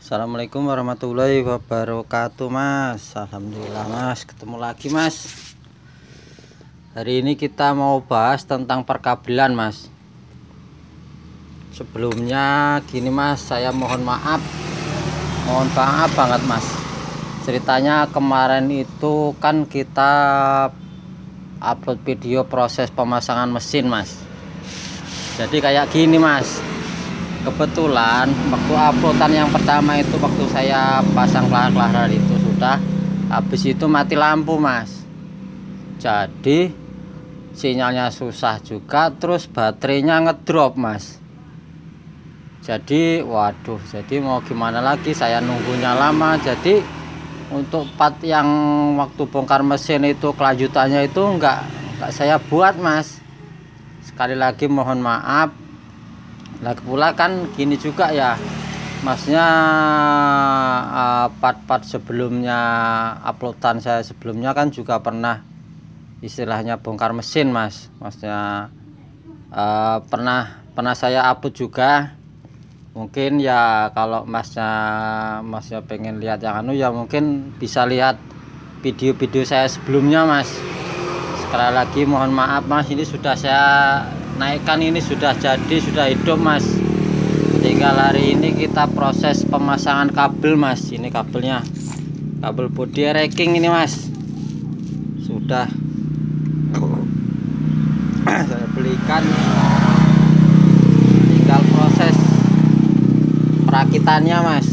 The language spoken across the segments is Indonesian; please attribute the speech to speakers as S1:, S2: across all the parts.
S1: Assalamualaikum warahmatullahi wabarakatuh, Mas. Alhamdulillah, Mas, ketemu lagi, Mas. Hari ini kita mau bahas tentang perkabelan, Mas. Sebelumnya gini, Mas, saya mohon maaf banget, Mas. Ceritanya kemarin itu kan kita upload video proses pemasangan mesin, Mas. Jadi kayak gini, Mas. Kebetulan waktu uploadan yang pertama itu waktu saya pasang kelahar itu sudah habis itu mati lampu, Mas. Jadi sinyalnya susah juga, terus baterainya ngedrop, Mas. Jadi waduh, jadi mau gimana lagi, saya nunggunya lama. Jadi untuk part yang waktu bongkar mesin itu kelanjutannya itu enggak saya buat, Mas. Sekali lagi mohon maaf. Lagi pula kan gini juga ya, Masnya, part-part sebelumnya uploadan saya sebelumnya kan juga pernah istilahnya bongkar mesin, Mas. Maksudnya pernah saya upload juga. Mungkin ya kalau masnya pengen lihat yang ya mungkin bisa lihat video-video saya sebelumnya, Mas. Sekali lagi mohon maaf, Mas, ini sudah saya naikkan, ini sudah jadi, sudah hidup, Mas. Tinggal hari ini kita proses pemasangan kabel, Mas. Ini kabelnya, kabel body racking ini, Mas, sudah saya belikan, tinggal proses perakitannya, Mas.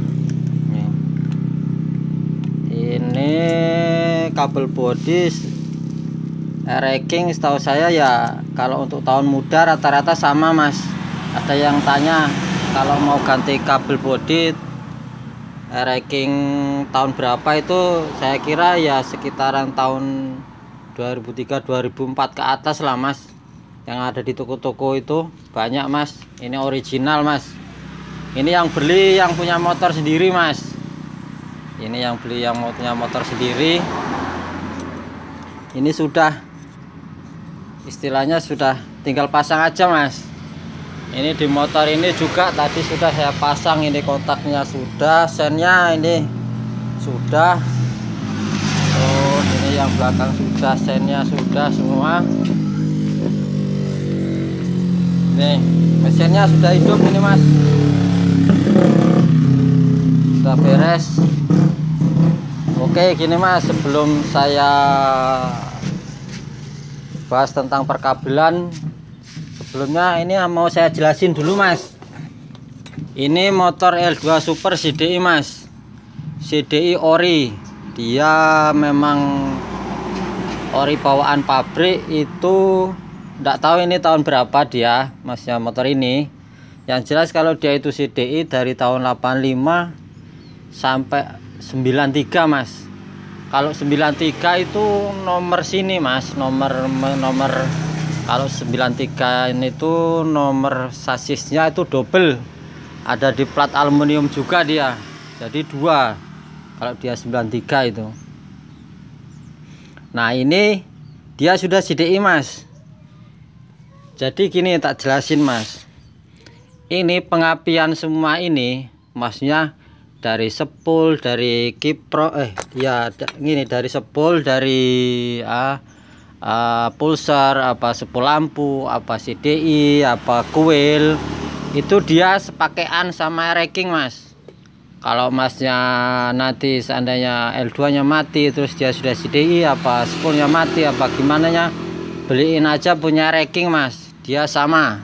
S1: Ini kabel body racking setahu saya ya, kalau untuk tahun muda rata-rata sama, Mas. Ada yang tanya kalau mau ganti kabel body racking tahun berapa, itu saya kira ya sekitaran tahun 2003-2004 ke atas lah, Mas. Yang ada di toko-toko itu banyak, Mas. Ini original, Mas. Ini yang beli yang punya motor sendiri, Mas. Ini yang beli yang punya motor sendiri. Ini sudah istilahnya sudah tinggal pasang aja, Mas. Ini di motor ini juga tadi sudah saya pasang, ini kontaknya sudah, sennya ini sudah, terus ini yang belakang sudah, sennya sudah semua. Nih mesinnya sudah hidup ini, Mas, sudah beres. Oke gini, Mas, sebelum saya bahas tentang perkabelan, sebelumnya ini mau saya jelasin dulu, Mas. Ini motor L2 Super CDI, Mas. CDI ori. Dia memang ori bawaan pabrik, itu enggak tahu ini tahun berapa dia, Masnya, motor ini. Yang jelas kalau dia itu CDI dari tahun 85 sampai 93, Mas. Kalau 93 itu nomor sini, Mas, nomor kalau 93 ini itu nomor sasisnya itu double, ada di plat aluminium juga dia, jadi dua kalau dia 93 itu. Nah ini dia sudah CDI, Mas. Jadi gini tak jelasin, Mas. Ini pengapian semua ini, Masnya, dari sepul, dari kipro, gini, dari sepul, dari pulsar, apa sepul lampu, apa CDI, apa kuil, itu dia sepakaian sama racking, Mas. Kalau Masnya nanti seandainya L2 nya mati, terus dia sudah CDI, apa sepulnya mati, apa gimana nya, beliin aja punya racking, Mas. Dia sama.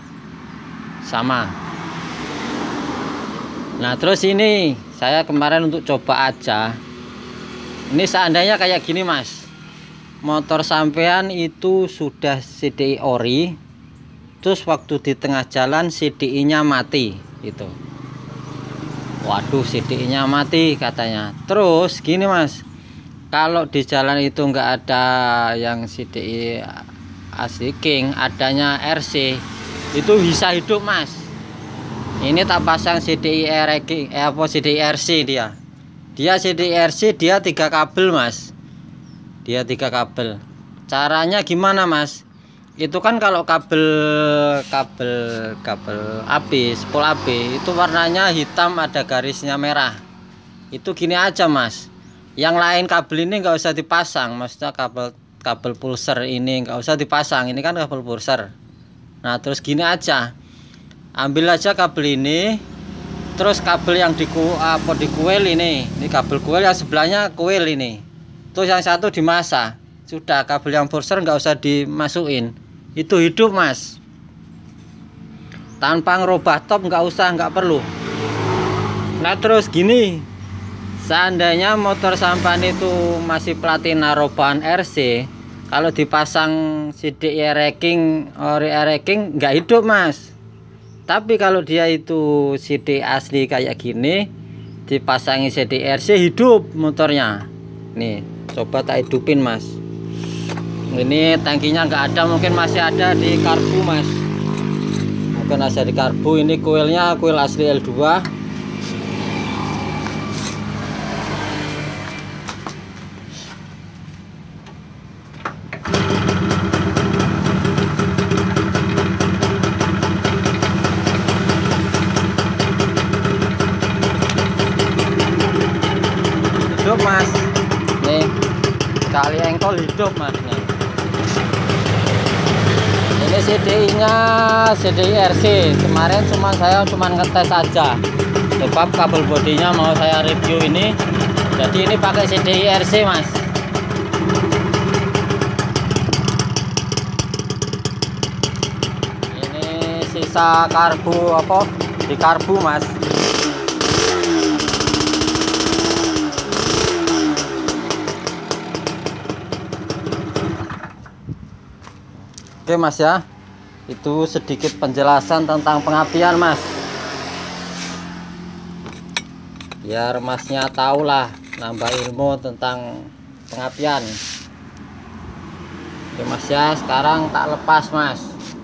S1: Nah terus ini saya kemarin untuk coba aja. Ini seandainya kayak gini, Mas, motor sampean itu sudah CDI ori, terus waktu di tengah jalan CDI nya mati itu. Waduh, CDI nya mati katanya. Terus gini, Mas, kalau di jalan itu enggak ada yang CDI asli king, adanya RC, itu bisa hidup, Mas. Ini tak pasang CDI CDI RC, dia CDI RC, dia 3 kabel, Mas. Dia 3 kabel. Caranya gimana, Mas? itu kan kalau kabel AB, spool AB itu warnanya hitam ada garisnya merah. Itu gini aja mas, yang lain kabel ini nggak usah dipasang, maksudnya kabel pulser ini nggak usah dipasang, ini kan kabel pulser. Nah terus gini aja, ambil aja kabel ini, terus kabel yang di kuil ini kabel kuil, yang sebelahnya kuil ini, terus yang satu dimasa. Sudah, kabel yang pulser nggak usah dimasukin, itu hidup mas, tanpa ngerubah top, nggak perlu. Nah terus gini, seandainya motor sampan itu masih platina robahan RC, kalau dipasang CDI racking ori racking nggak hidup mas. Tapi kalau dia itu CDI asli kayak gini, dipasangi CDI RC, hidup motornya. Nih coba tak hidupin mas. Ini tangkinya nggak ada, mungkin masih ada di karbu mas, mungkin masih di karbu. Ini kuilnya kuil asli L2. Hidup mas, nih kali engkol hidup mas nih. Ini CDI nya CDI RC, kemarin saya cuma ngetes aja, sebab kabel bodinya mau saya review ini, jadi ini pakai CDI RC mas. Ini sisa karbu apa di karbu mas. Oke mas ya, itu sedikit penjelasan tentang pengapian mas, biar masnya tahu lah, nambah ilmu tentang pengapian. Oke mas ya, sekarang tak lepas mas.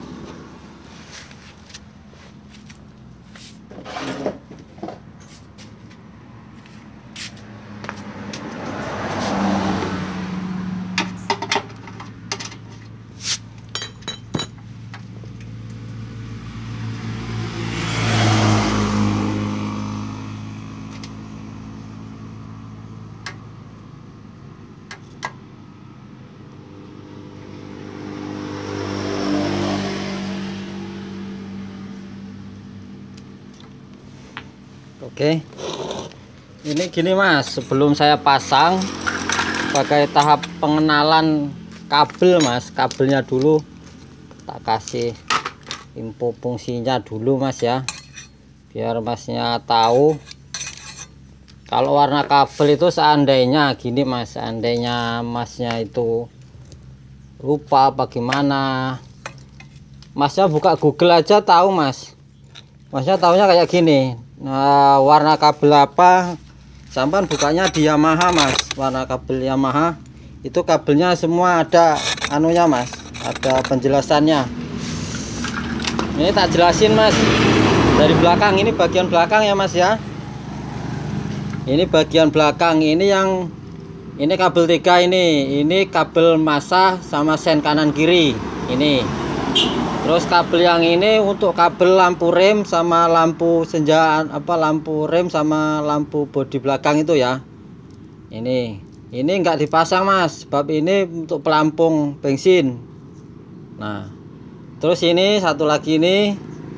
S1: Oke, ini gini mas, sebelum saya pasang, sebagai tahap pengenalan kabel mas, kabelnya dulu tak kasih info fungsinya dulu mas ya, biar masnya tahu. Kalau warna kabel itu seandainya gini mas, seandainya masnya itu lupa bagaimana, masnya buka Google aja tahu mas, masnya tahunya kayak gini. Nah, warna kabel apa, sampan bukanya di Yamaha mas, warna kabel Yamaha itu kabelnya semua ada anunya mas, ada penjelasannya. Ini tak jelasin mas dari belakang, ini bagian belakang ya mas ya, ini bagian belakang, ini yang ini kabel 3, ini kabel masa sama sen kanan kiri ini. Terus kabel yang ini untuk kabel lampu rem sama lampu senjaan, lampu rem sama lampu bodi belakang itu ya. Ini enggak dipasang mas, sebab ini untuk pelampung bensin. Nah, terus ini satu lagi ini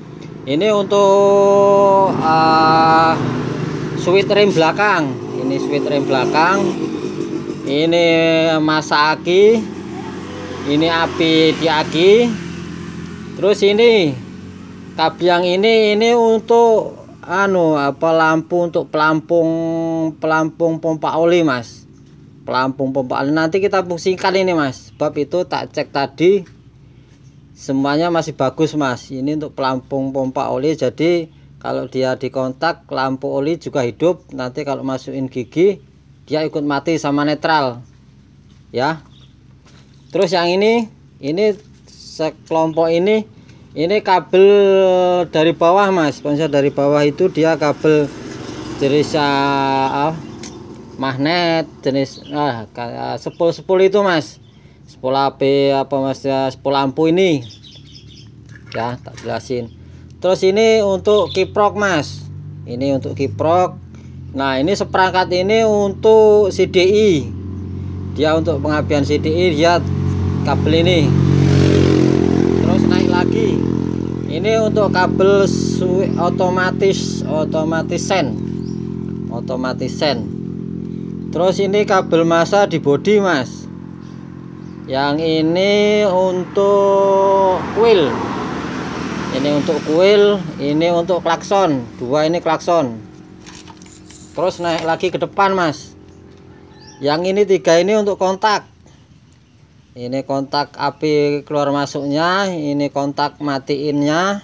S1: untuk switch rem belakang. Ini switch rem belakang. Ini masa aki. Ini api di aki. Terus ini kabel yang ini untuk lampu untuk pelampung pompa oli mas, pelampung pompa oli. Nanti kita fungsikan ini mas, sebab itu tak cek tadi semuanya masih bagus mas. Ini untuk pelampung pompa oli, jadi kalau dia dikontak lampu oli juga hidup. Nanti kalau masukin gigi dia ikut mati sama netral ya. Terus yang ini sekelompok ini kabel dari bawah mas, sponsor dari bawah itu dia kabel jenis magnet, jenis sepul itu mas. spol AP apa mas ya, spol lampu ini ya, tak jelasin. Terus ini untuk kiprok mas, ini untuk kiprok. Nah ini seperangkat ini untuk CDI, dia untuk pengapian CDI, dia kabel ini. Terus naik lagi, ini untuk kabel otomatis sen. Terus ini kabel massa di bodi mas. Yang ini untuk kuil. Ini untuk kuil, ini untuk klakson. Dua ini klakson. Terus naik lagi ke depan mas. Yang ini tiga ini untuk kontak. Ini kontak api keluar masuknya, ini kontak matiinnya.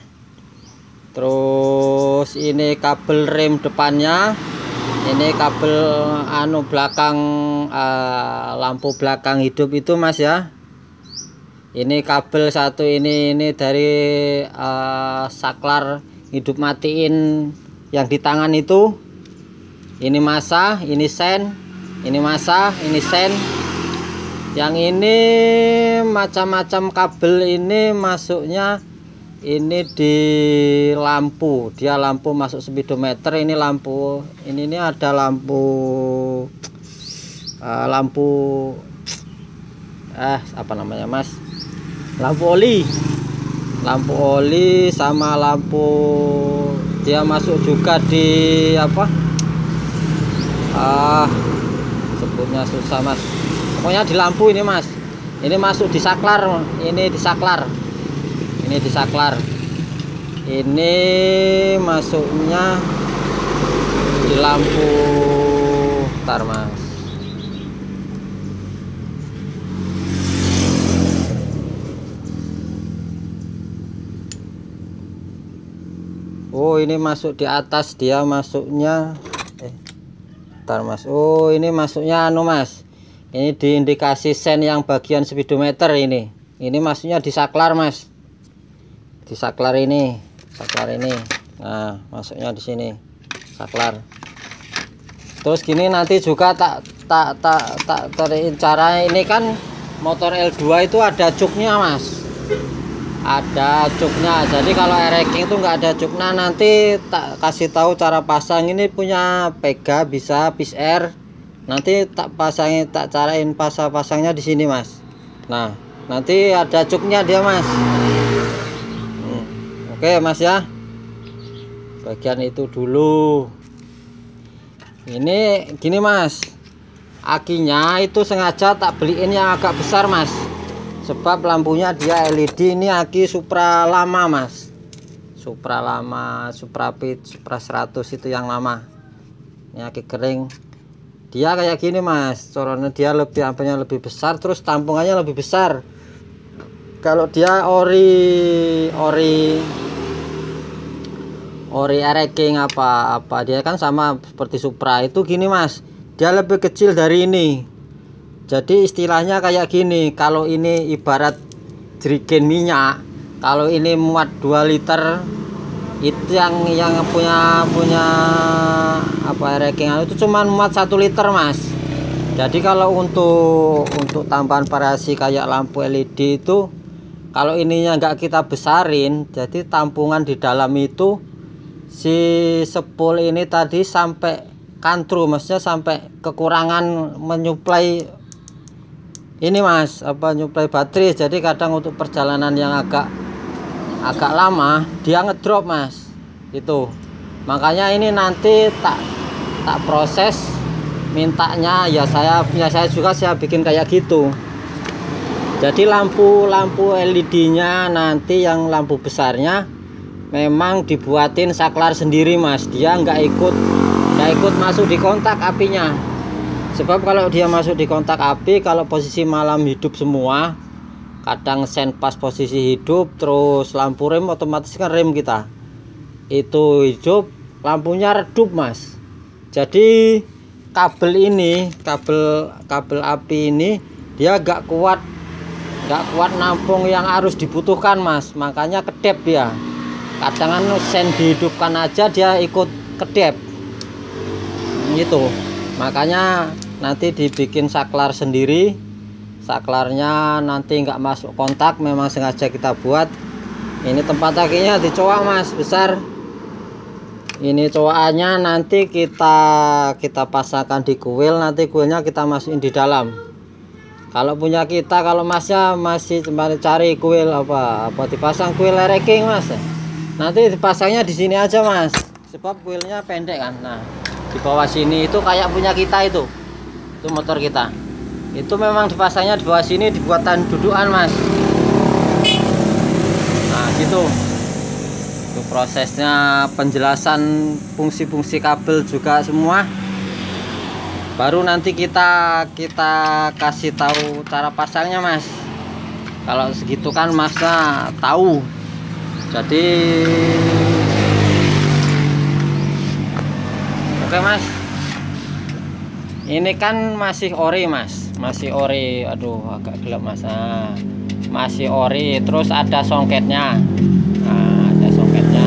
S1: Terus ini kabel rem depannya. Ini kabel belakang, lampu belakang hidup itu mas ya. Ini kabel satu ini dari saklar hidup matiin yang di tangan itu. Ini massa, ini sen, ini massa, ini sen. Yang ini macam-macam kabel ini masuknya. Ini di lampu, dia lampu masuk speedometer. Ini lampu, ini ada lampu apa namanya mas, lampu oli sama lampu, dia masuk juga di apa, sebutnya susah mas, pokoknya di lampu ini mas. Ini masuk di saklar, ini di saklar. Ini masuknya di lampu, ntar mas. Oh ini masuk di atas, dia masuknya ntar mas. Oh ini masuknya mas, ini di indikasi sen yang bagian speedometer. Ini masuknya di saklar mas, di saklar ini. Nah masuknya di sini saklar. Terus gini nanti juga tak cara ini kan motor L2 itu ada cuknya mas, ada cuknya. Jadi kalau ereking itu nggak ada cuknya, nanti tak kasih tahu cara pasang. Ini punya Pega bisa PIS-R, nanti tak carain pasangnya di sini mas. Nah nanti ada cuknya dia mas. Oke mas ya, bagian itu dulu. Ini gini mas, akinya itu sengaja tak beliin yang agak besar mas, sebab lampunya dia LED. Ini aki Supra lama mas, Supra Pit, Supra 100 itu yang lama. Ini aki kering, dia kayak gini mas, coronnya dia apinya lebih besar, terus tampungannya lebih besar. Kalau dia ori ereking apa dia kan sama seperti Supra itu gini mas, dia lebih kecil dari ini. Jadi istilahnya kayak gini, kalau ini ibarat jerigen minyak, kalau ini muat 2 liter, itu yang punya apa ereking itu cuman muat 1 liter mas. Jadi kalau untuk tambahan variasi kayak lampu LED itu, kalau ininya nggak kita besarin, jadi tampungan di dalam itu si sepul ini tadi sampai kantru, maksudnya sampai kekurangan menyuplai ini mas, nyuplai baterai. Jadi kadang untuk perjalanan yang agak lama dia ngedrop mas, itu makanya ini nanti tak proses mintanya ya. Saya juga saya bikin kayak gitu. Jadi lampu LED nya nanti yang lampu besarnya memang dibuatin saklar sendiri mas, dia nggak ikut masuk di kontak apinya. Sebab kalau dia masuk di kontak api, kalau posisi malam hidup semua, kadang sen pas posisi hidup, terus lampu rem otomatis kan rem kita itu hidup, lampunya redup mas. Jadi kabel api ini dia nggak kuat nampung yang harus dibutuhkan mas, makanya kedep dia. Kadang kan sen dihidupkan aja dia ikut kedep gitu. Makanya nanti dibikin saklar sendiri saklarnya nanti nggak masuk kontak, memang sengaja kita buat. Ini tempat akinya dicoak mas, besar. Ini coakannya nanti kita pasangkan di kuil, nanti kuilnya kita masukin di dalam. Kalau punya kita, kalau masnya masih cuma cari kuil apa dipasang kuil ranking mas, nanti dipasangnya di sini aja mas, sebab kuilnya pendek kan. Nah di bawah sini itu kayak punya kita, itu motor kita itu memang dipasangnya di bawah sini, dibuatan dudukan mas. Nah gitu itu prosesnya, penjelasan fungsi-fungsi kabel juga semua. Baru nanti kita kasih tahu cara pasangnya mas. Kalau segitu kan masnya tahu. Jadi oke mas, ini kan masih ori mas, masih ori. Aduh agak gelap mas. Nah, masih ori, terus ada songketnya. Nah, ada songketnya.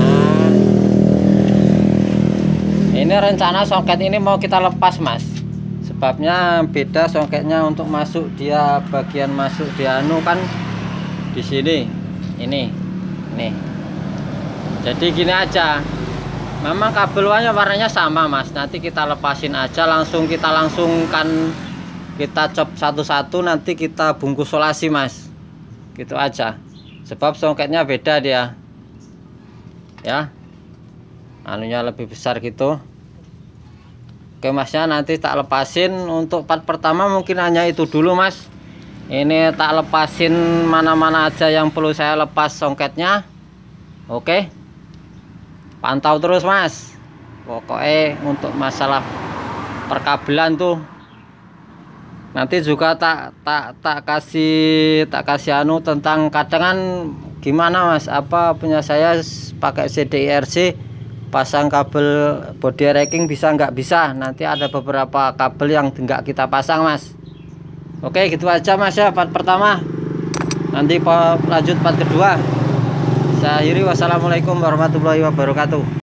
S1: Ini rencana songket ini mau kita lepas mas, sebabnya beda songketnya untuk masuk, dia bagian masuk di anu kan di sini, ini nih. Jadi gini aja, memang kabel warnanya sama mas, nanti kita lepasin aja, kita langsungkan, kita cop satu-satu, nanti kita bungkus solasi mas, gitu aja, sebab songketnya beda dia ya, anunya lebih besar gitu. Oke masnya, nanti tak lepasin. Untuk part pertama mungkin hanya itu dulu mas. Ini tak lepasin mana-mana aja yang perlu saya lepas songketnya. Oke, pantau terus mas, pokoknya untuk masalah perkabelan tuh nanti juga tak kasih anu tentang, kadang kan gimana mas, apa punya saya pakai CDIRC pasang kabel body racking bisa nggak bisa, nanti ada beberapa kabel yang nggak kita pasang mas. Oke gitu aja mas ya part pertama, nanti lanjut part kedua. Saya akhiri, wassalamualaikum warahmatullahi wabarakatuh.